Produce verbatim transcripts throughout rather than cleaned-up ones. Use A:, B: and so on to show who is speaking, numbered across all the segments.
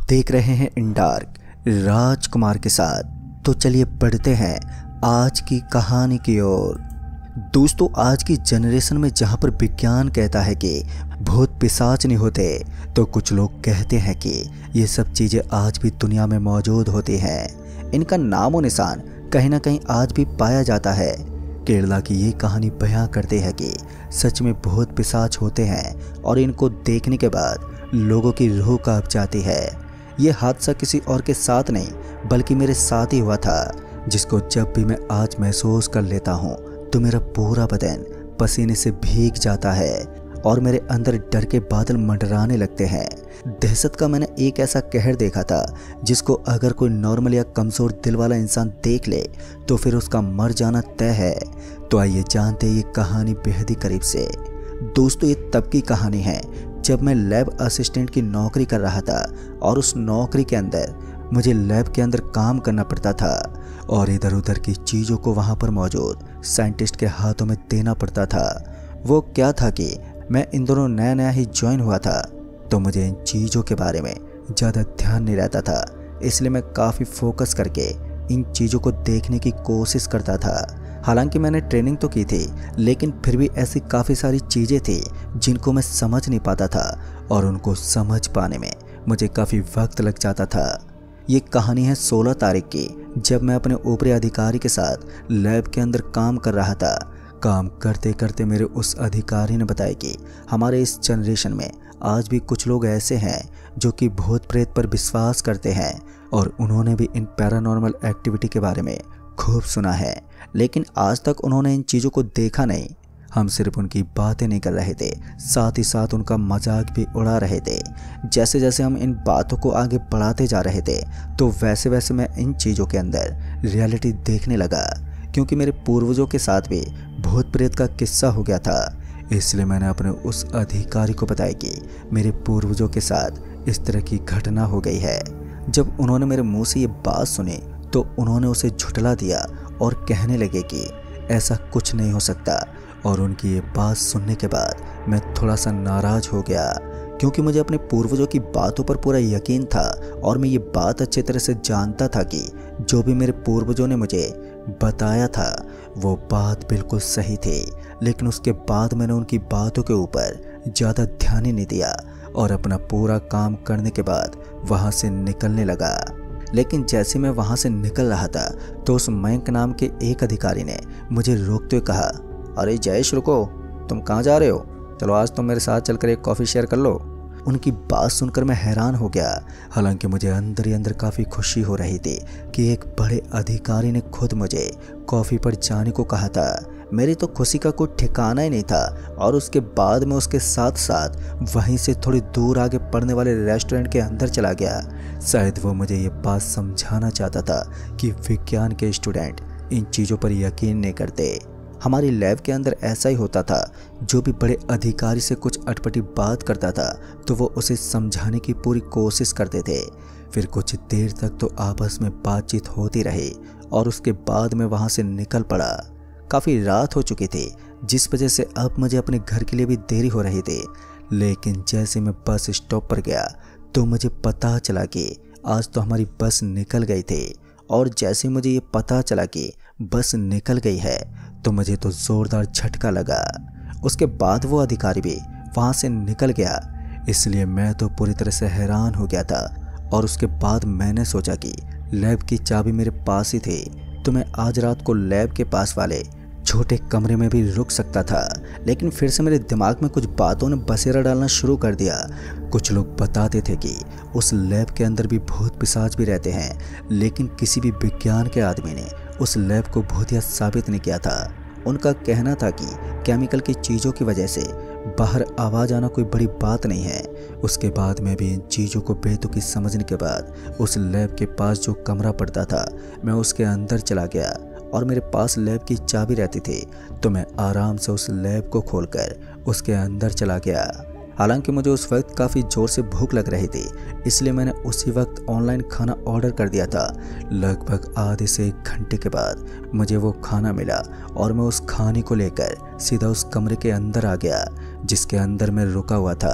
A: देख रहे हैं इन डार्क राजकुमार के साथ। तो चलिए बढ़ते हैं आज की कहानी की ओर। दोस्तों, आज की जनरेशन में जहां पर विज्ञान कहता है कि भूत पिशाच नहीं होते, तो कुछ लोग कहते हैं कि ये सब चीज़ें आज भी दुनिया में मौजूद होती हैं। इनका नामो निशान कहीं ना कहीं आज भी पाया जाता है। केरला की ये कहानी बयां करते हैं कि सच में भूत पिशाच होते हैं और इनको देखने के बाद लोगों की रूह कांप जाती है। ये हादसा किसी और के साथ नहीं बल्कि मेरे साथ ही हुआ था, जिसको जब भी मैं आज महसूस कर लेता हूँ तो मेरा पूरा बदन पसीने से भीग जाता है और मेरे अंदर डर के बादल मंडराने लगते हैं। दहशत का मैंने एक ऐसा कहर देखा था जिसको अगर कोई नॉर्मल या कमज़ोर दिल वाला इंसान देख ले तो फिर उसका मर जाना तय है। तो आइए जानते हैं ये कहानी बेहद ही करीब से। दोस्तों, ये तब की कहानी है जब मैं लैब असिस्टेंट की नौकरी कर रहा था और उस नौकरी के अंदर मुझे लैब के अंदर काम करना पड़ता था और इधर उधर की चीज़ों को वहाँ पर मौजूद साइंटिस्ट के हाथों में देना पड़ता था। वो क्या था कि मैं इन दोनों नया नया ही ज्वाइन हुआ था, तो मुझे इन चीज़ों के बारे में ज़्यादा ध्यान नहीं रहता था, इसलिए मैं काफ़ी फोकस करके इन चीज़ों को देखने की कोशिश करता था। हालांकि मैंने ट्रेनिंग तो की थी, लेकिन फिर भी ऐसी काफ़ी सारी चीज़ें थी जिनको मैं समझ नहीं पाता था और उनको समझ पाने में मुझे काफ़ी वक्त लग जाता था। ये कहानी है सोलह तारीख की, जब मैं अपने ऊपरी अधिकारी के साथ लैब के अंदर काम कर रहा था। काम करते करते मेरे उस अधिकारी ने बताया कि हमारे इस जनरेशन में आज भी कुछ लोग ऐसे हैं जो कि भूत प्रेत पर विश्वास करते हैं और उन्होंने भी इन पैरानॉर्मल एक्टिविटी के बारे में खूब सुना है, लेकिन आज तक उन्होंने इन चीज़ों को देखा नहीं। हम सिर्फ उनकी बातें नहीं कर रहे थे, साथ ही साथ उनका मजाक भी उड़ा रहे थे। जैसे जैसे हम इन बातों को आगे बढ़ाते जा रहे थे तो वैसे वैसे मैं इन चीज़ों के अंदर रियलिटी देखने लगा, क्योंकि मेरे पूर्वजों के साथ भी भूत प्रेत का किस्सा हो गया था। इसलिए मैंने अपने उस अधिकारी को बताया कि मेरे पूर्वजों के साथ इस तरह की घटना हो गई है। जब उन्होंने मेरे मुंह से ये बात सुनी तो उन्होंने उसे झुठला दिया और कहने लगे कि ऐसा कुछ नहीं हो सकता। और उनकी ये बात सुनने के बाद मैं थोड़ा सा नाराज़ हो गया, क्योंकि मुझे अपने पूर्वजों की बातों पर पूरा यकीन था और मैं ये बात अच्छी तरह से जानता था कि जो भी मेरे पूर्वजों ने मुझे बताया था वो बात बिल्कुल सही थी। लेकिन उसके बाद मैंने उनकी बातों के ऊपर ज़्यादा ध्यान ही नहीं दिया और अपना पूरा काम करने के बाद वहाँ से निकलने लगा। लेकिन जैसे मैं वहाँ से निकल रहा था तो उस मयंक नाम के एक अधिकारी ने मुझे रोकते हुए कहा, अरे जयेश रुको, तुम कहाँ जा रहे हो? चलो आज तुम मेरे साथ चलकर एक कॉफ़ी शेयर कर लो। उनकी बात सुनकर मैं हैरान हो गया। हालांकि मुझे अंदर ही अंदर काफ़ी खुशी हो रही थी कि एक बड़े अधिकारी ने खुद मुझे कॉफ़ी पर जाने को कहा था। मेरी तो खुशी का कोई ठिकाना ही नहीं था और उसके बाद मैं उसके साथ साथ वहीं से थोड़ी दूर आगे पड़ने वाले रेस्टोरेंट के अंदर चला गया। शायद वो मुझे ये बात समझाना चाहता था कि विज्ञान के स्टूडेंट इन चीज़ों पर यकीन नहीं करते। हमारी लैब के अंदर ऐसा ही होता था, जो भी बड़े अधिकारी से कुछ अटपटी बात करता था तो वो उसे समझाने की पूरी कोशिश करते थे। फिर कुछ देर तक तो आपस में बातचीत होती रही और उसके बाद मैं वहाँ से निकल पड़ा। काफ़ी रात हो चुकी थी, जिस वजह से अब मुझे अपने घर के लिए भी देरी हो रही थी। लेकिन जैसे मैं बस स्टॉप पर गया तो मुझे पता चला कि आज तो हमारी बस निकल गई थी। और जैसे मुझे ये पता चला कि बस निकल गई है तो मुझे तो ज़ोरदार झटका लगा। उसके बाद वो अधिकारी भी वहाँ से निकल गया, इसलिए मैं तो पूरी तरह से हैरान हो गया था। और उसके बाद मैंने सोचा कि लैब की चाबी मेरे पास ही थी तो मैं आज रात को लैब के पास वाले छोटे कमरे में भी रुक सकता था। लेकिन फिर से मेरे दिमाग में कुछ बातों ने बसेरा डालना शुरू कर दिया। कुछ लोग बताते थे कि उस लैब के अंदर भी भूत पिशाच भी रहते हैं, लेकिन किसी भी विज्ञान के आदमी ने उस लैब को भूतिया साबित नहीं किया था। उनका कहना था कि केमिकल की चीज़ों की वजह से बाहर आवाज़ आना कोई बड़ी बात नहीं है। उसके बाद में भी इन चीज़ों को बेतुकी समझने के बाद उस लैब के पास जो कमरा पड़ता था मैं उसके अंदर चला गया और मेरे पास लैब की चाबी रहती थी, तो मैं आराम से उस लैब को खोलकर उसके अंदर चला गया। हालांकि मुझे उस वक्त काफ़ी ज़ोर से भूख लग रही थी, इसलिए मैंने उसी वक्त ऑनलाइन खाना ऑर्डर कर दिया था। लगभग आधे से एक घंटे के बाद मुझे वो खाना मिला और मैं उस खाने को लेकर सीधा उस कमरे के अंदर आ गया जिसके अंदर मैं रुका हुआ था।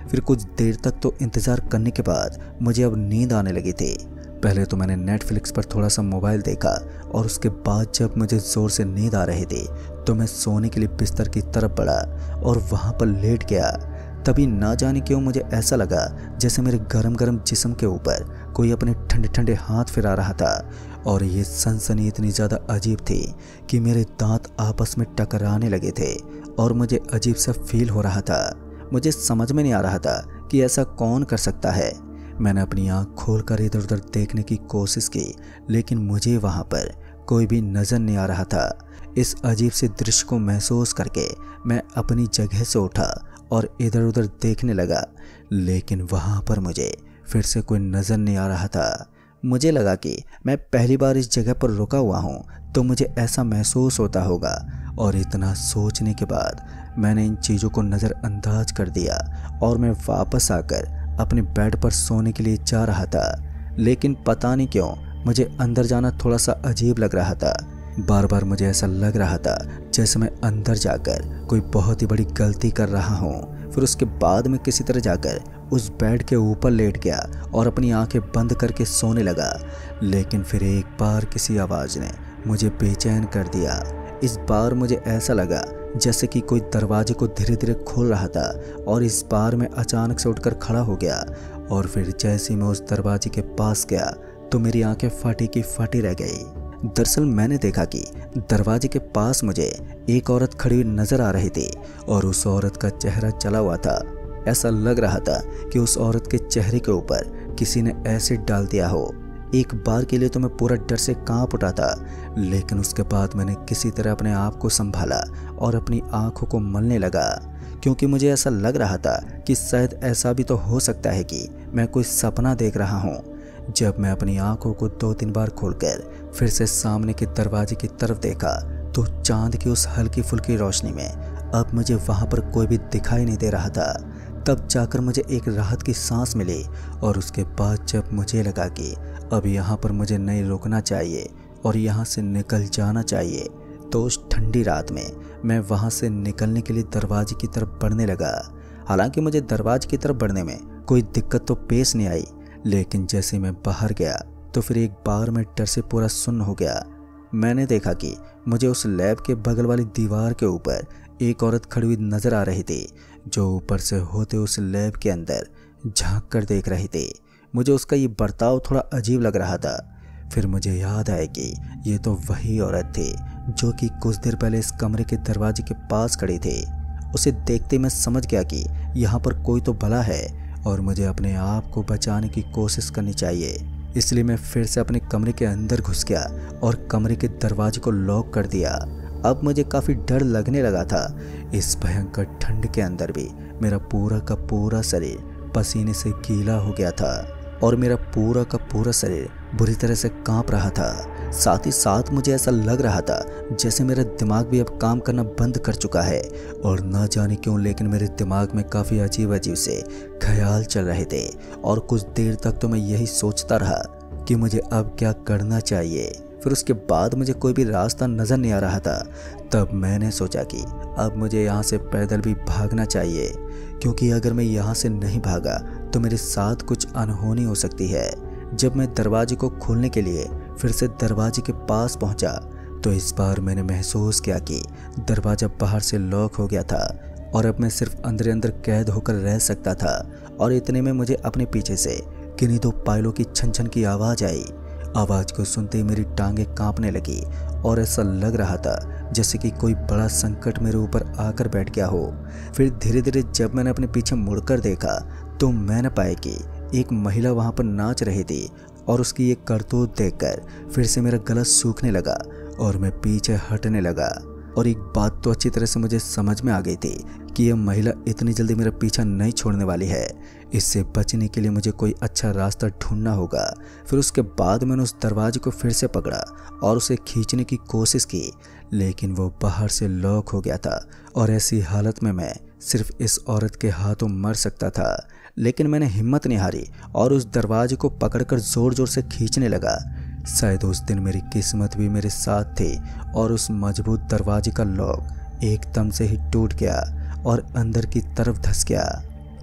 A: फिर कुछ देर तक तो इंतज़ार करने के बाद मुझे अब नींद आने लगी थी। पहले तो मैंने नेटफ्लिक्स पर थोड़ा सा मोबाइल देखा और उसके बाद जब मुझे ज़ोर से नींद आ रही थी तो मैं सोने के लिए बिस्तर की तरफ बढ़ा और वहाँ पर लेट गया। तभी ना जाने क्यों मुझे ऐसा लगा जैसे मेरे गरम गरम जिस्म के ऊपर कोई अपने ठंडे ठंडे हाथ फिरा रहा था और ये सनसनी इतनी ज़्यादा अजीब थी कि मेरे दांत आपस में टकराने लगे थे और मुझे अजीब सा फील हो रहा था। मुझे समझ में नहीं आ रहा था कि ऐसा कौन कर सकता है। मैंने अपनी आँख खोलकर इधर उधर देखने की कोशिश की लेकिन मुझे वहाँ पर कोई भी नज़र नहीं आ रहा था। इस अजीब से दृश्य को महसूस करके मैं अपनी जगह से उठा और इधर उधर देखने लगा, लेकिन वहाँ पर मुझे फिर से कोई नज़र नहीं आ रहा था। मुझे लगा कि मैं पहली बार इस जगह पर रुका हुआ हूँ तो मुझे ऐसा महसूस होता होगा, और इतना सोचने के बाद मैंने इन चीज़ों को नज़रअंदाज कर दिया और मैं वापस आकर अपने बेड पर सोने के लिए जा रहा था। लेकिन पता नहीं क्यों मुझे अंदर जाना थोड़ा सा अजीब लग रहा था। बार बार मुझे ऐसा लग रहा था जैसे मैं अंदर जाकर कोई बहुत ही बड़ी गलती कर रहा हूँ। फिर उसके बाद मैं किसी तरह जाकर उस बेड के ऊपर लेट गया और अपनी आंखें बंद करके सोने लगा। लेकिन फिर एक बार किसी आवाज़ ने मुझे बेचैन कर दिया। इस बार मुझे ऐसा लगा जैसे कि कोई दरवाजे को धीरे धीरे खोल रहा था, और इस बार मैं अचानक से उठकर खड़ा हो गया। और फिर जैसे मैं उस दरवाजे के पास गया तो मेरी आंखें फटी की फटी रह गई। दरअसल मैंने देखा कि दरवाजे के पास मुझे एक औरत खड़ी हुई नजर आ रही थी और उस औरत का चेहरा जला हुआ था। ऐसा लग रहा था कि उस औरत के चेहरे के ऊपर किसी ने एसिड डाल दिया हो। एक बार के लिए तो मैं पूरा डर से कांप उठा था, लेकिन उसके बाद मैंने किसी तरह अपने आप को संभाला और अपनी आंखों को मलने लगा, क्योंकि मुझे ऐसा लग रहा था कि शायद ऐसा भी तो हो सकता है कि मैं कोई सपना देख रहा हूँ। जब मैं अपनी आंखों को दो तीन बार खोलकर फिर से सामने के दरवाजे की तरफ देखा तो चांद की उस हल्की फुल्की रोशनी में अब मुझे वहाँ पर कोई भी दिखाई नहीं दे रहा था। तब जाकर मुझे एक राहत की सांस मिली, और उसके बाद जब मुझे लगा कि अब यहाँ पर मुझे नहीं रुकना चाहिए और यहाँ से निकल जाना चाहिए, तो उस ठंडी रात में मैं वहाँ से निकलने के लिए दरवाजे की तरफ बढ़ने लगा। हालांकि मुझे दरवाजे की तरफ बढ़ने में कोई दिक्कत तो पेश नहीं आई, लेकिन जैसे मैं बाहर गया तो फिर एक बार मैं डर से पूरा सुन्न हो गया। मैंने देखा कि मुझे उस लैब के बगल वाली दीवार के ऊपर एक औरत खड़ी हुई नजर आ रही थी, जो ऊपर से होते उस लैब के अंदर झांक कर देख रही थी। मुझे उसका ये बर्ताव थोड़ा अजीब लग रहा था। फिर मुझे याद आया कि ये तो वही औरत थी जो कि कुछ देर पहले इस कमरे के दरवाजे के पास खड़ी थी। उसे देखते मैं समझ गया कि यहाँ पर कोई तो भला है और मुझे अपने आप को बचाने की कोशिश करनी चाहिए। इसलिए मैं फिर से अपने कमरे के अंदर घुस गया और कमरे के दरवाजे को लॉक कर दिया। अब मुझे काफ़ी डर लगने लगा था। इस भयंकर ठंड के अंदर भी मेरा पूरा का पूरा शरीर पसीने से गीला हो गया था और मेरा पूरा का पूरा शरीर बुरी तरह से कांप रहा था। साथ ही साथ मुझे ऐसा लग रहा था जैसे मेरा दिमाग भी अब काम करना बंद कर चुका है, और ना जाने क्यों लेकिन मेरे दिमाग में काफ़ी अजीब अजीब से ख्याल चल रहे थे। और कुछ देर तक तो मैं यही सोचता रहा कि मुझे अब क्या करना चाहिए। फिर उसके बाद मुझे कोई भी रास्ता नज़र नहीं आ रहा था। तब मैंने सोचा कि अब मुझे यहाँ से पैदल भी भागना चाहिए, क्योंकि अगर मैं यहाँ से नहीं भागा तो मेरे साथ कुछ अनहोनी हो सकती है। जब मैं दरवाजे को खोलने के लिए फिर से दरवाजे के पास पहुँचा तो इस बार मैंने महसूस किया कि दरवाज़ा बाहर से लॉक हो गया था और अब मैं सिर्फ अंदर अंदर कैद होकर रह सकता था। और इतने में मुझे अपने पीछे से किन्हीं दो पायलों की छन छन की आवाज़ आई। आवाज़ को सुनते ही मेरी टांगें कांपने लगी और ऐसा लग रहा था जैसे कि कोई बड़ा संकट मेरे ऊपर आकर बैठ गया हो। फिर धीरे धीरे जब मैंने अपने पीछे मुड़कर देखा तो मैंने पाया कि एक महिला वहाँ पर नाच रही थी, और उसकी ये करतूत देखकर फिर से मेरा गला सूखने लगा और मैं पीछे हटने लगा। और एक बात तो अच्छी तरह से मुझे समझ में आ गई थी कि यह महिला इतनी जल्दी मेरा पीछा नहीं छोड़ने वाली है। इससे बचने के लिए मुझे कोई अच्छा रास्ता ढूंढना होगा। फिर उसके बाद मैंने उस दरवाजे को फिर से पकड़ा और उसे खींचने की कोशिश की, लेकिन वो बाहर से लॉक हो गया था और ऐसी हालत में मैं सिर्फ इस औरत के हाथों मर सकता था। लेकिन मैंने हिम्मत नहीं हारी और उस दरवाजे को पकड़कर ज़ोर ज़ोर से खींचने लगा। शायद उस दिन मेरी किस्मत भी मेरे साथ थी और उस मजबूत दरवाजे का लॉक एकदम से ही टूट गया और अंदर की तरफ धंस गया।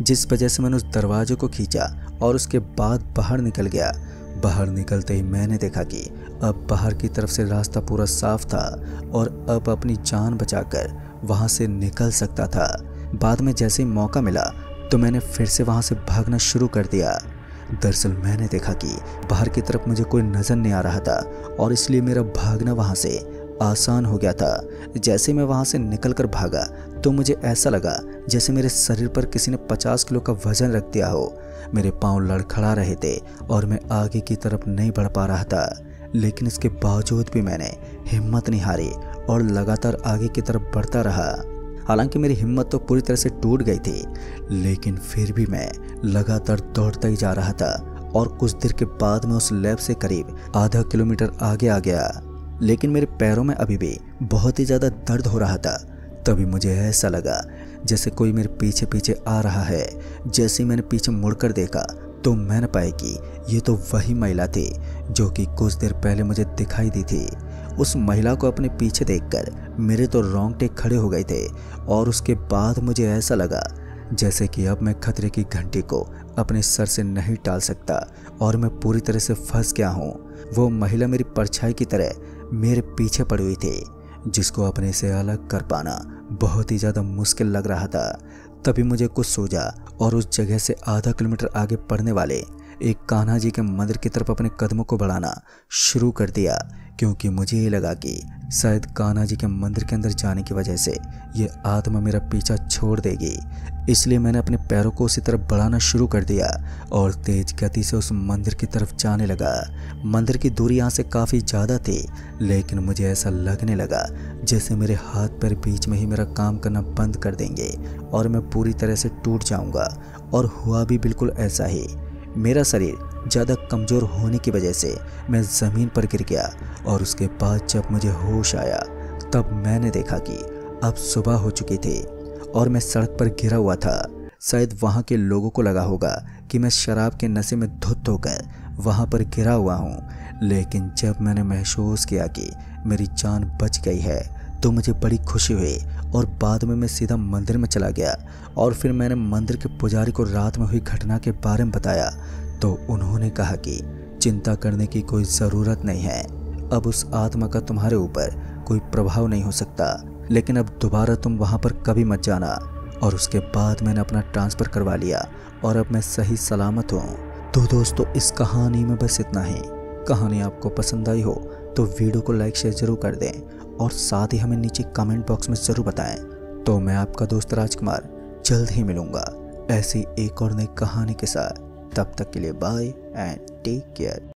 A: जिस वजह से मैंने उस दरवाजे को खींचा और उसके बाद बाहर निकल गया। बाहर निकलते ही मैंने देखा कि अब बाहर की तरफ से रास्ता पूरा साफ था और अब अपनी जान बचाकर वहाँ से निकल सकता था। बाद में जैसे ही मौका मिला तो मैंने फिर से वहाँ से भागना शुरू कर दिया। दरअसल मैंने देखा कि बाहर की तरफ मुझे कोई नज़र नहीं आ रहा था और इसलिए मेरा भागना वहाँ से आसान हो गया था। जैसे मैं वहाँ से निकल कर भागा तो मुझे ऐसा लगा जैसे मेरे शरीर पर किसी ने पचास किलो का वजन रख दिया हो। मेरे पाँव लड़खड़ा रहे थे और मैं आगे की तरफ नहीं बढ़ पा रहा था, लेकिन इसके बावजूद भी मैंने हिम्मत नहीं हारी और लगातार आगे की तरफ बढ़ता रहा। हालांकि मेरी हिम्मत तो पूरी तरह से टूट गई थी, लेकिन फिर भी मैं लगातार दौड़ता ही जा रहा था और कुछ देर के बाद मैं उस लैब से करीब आधा किलोमीटर आगे आ गया। लेकिन मेरे पैरों में अभी भी बहुत ही ज़्यादा दर्द हो रहा था। तभी मुझे ऐसा लगा जैसे कोई मेरे पीछे पीछे आ रहा है। जैसे ही मैंने पीछे मुड़कर देखा तो मैंने पाया कि ये तो वही महिला थी जो कि कुछ देर पहले मुझे दिखाई दी थी। उस महिला को अपने पीछे देखकर मेरे तो रोंगटे खड़े हो गए थे और उसके बाद मुझे ऐसा लगा जैसे कि अब मैं खतरे की घंटी को अपने सर से नहीं टाल सकता और मैं पूरी तरह से फंस गया हूँ। वो महिला मेरी परछाई की तरह मेरे पीछे पड़ी हुई थी, जिसको अपने से अलग कर पाना बहुत ही ज़्यादा मुश्किल लग रहा था। तभी मुझे कुछ सूझा और उस जगह से आधा किलोमीटर आगे पड़ने वाले एक कान्हा जी के मंदिर की तरफ अपने कदमों को बढ़ाना शुरू कर दिया, क्योंकि मुझे ये लगा कि शायद कान्हा जी के मंदिर के अंदर जाने की वजह से ये आत्मा मेरा पीछा छोड़ देगी। इसलिए मैंने अपने पैरों को उसी तरफ बढ़ाना शुरू कर दिया और तेज गति से उस मंदिर की तरफ जाने लगा। मंदिर की दूरी यहाँ से काफ़ी ज़्यादा थी, लेकिन मुझे ऐसा लगने लगा जैसे मेरे हाथ पैर बीच में ही मेरा काम करना बंद कर देंगे और मैं पूरी तरह से टूट जाऊँगा। और हुआ भी बिल्कुल ऐसा ही। मेरा शरीर ज़्यादा कमज़ोर होने की वजह से मैं ज़मीन पर गिर गया और उसके बाद जब मुझे होश आया तब मैंने देखा कि अब सुबह हो चुकी थी और मैं सड़क पर गिरा हुआ था। शायद वहाँ के लोगों को लगा होगा कि मैं शराब के नशे में धुत होकर वहाँ पर गिरा हुआ हूँ, लेकिन जब मैंने महसूस किया कि मेरी जान बच गई है तो मुझे बड़ी खुशी हुई और बाद में मैं सीधा मंदिर में चला गया। और फिर मैंने मंदिर के पुजारी को रात में हुई घटना के बारे में बताया तो उन्होंने कहा कि चिंता करने की कोई ज़रूरत नहीं है, अब उस आत्मा का तुम्हारे ऊपर कोई प्रभाव नहीं हो सकता, लेकिन अब दोबारा तुम वहाँ पर कभी मत जाना। और उसके बाद मैंने अपना ट्रांसफ़र करवा लिया और अब मैं सही सलामत हूँ। तो दोस्तों, इस कहानी में बस इतना ही। कहानी आपको पसंद आई हो तो वीडियो को लाइक शेयर ज़रूर कर दें और साथ ही हमें नीचे कमेंट बॉक्स में ज़रूर बताएं। तो मैं आपका दोस्त राजकुमार जल्द ही मिलूँगा ऐसी एक और नई कहानी के साथ। तब तक के लिए बाय एंड टेक केयर।